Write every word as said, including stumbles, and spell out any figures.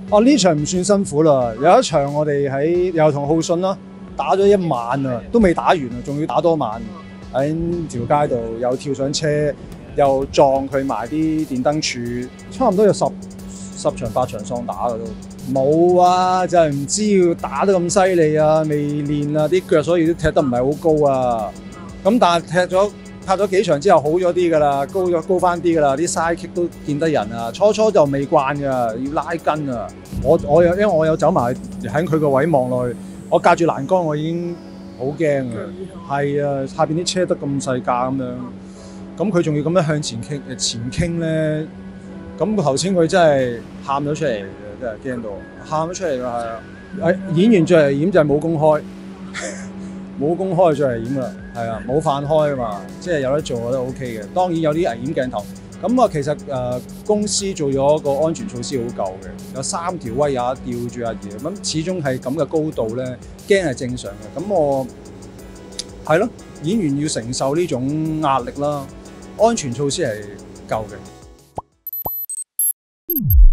哦，呢場唔算辛苦啦，有一場我哋喺又同浩信啦，打咗一晚啊，都未打完啊，仲要打多晚喺條街度，又跳上車，又撞佢埋啲電燈柱，差唔多有十十場八場喪打嘅都。冇啊，就係唔知要打得咁犀利啊，未練啊，啲腳所以都踢得唔係好高啊。咁但係踢咗拍咗幾場之後好咗啲㗎啦，高咗高翻啲㗎啦，啲 side kick 都見得人啊。初初就未慣㗎，要拉筋啊。我我有因為我有走埋喺佢個位望落去，我隔住欄杆我已經好驚啊。係啊，下邊啲車得咁細架咁樣，咁佢仲要咁樣向前傾誒前傾咧，咁頭先佢真係喊咗出嚟。真係驚到，喊咗出嚟㗎，係啊！誒演員最危險就係冇公開，冇公開最危險啦，係啊，冇飯開啊嘛，即係有得做我覺得 O K 嘅。當然有啲危險鏡頭，咁啊其實誒、呃、公司做咗個安全措施好夠嘅，有三條威亞吊住阿爺，咁始終係咁嘅高度咧，驚係正常嘅。咁我係咯，演員要承受呢種壓力啦，安全措施係夠嘅。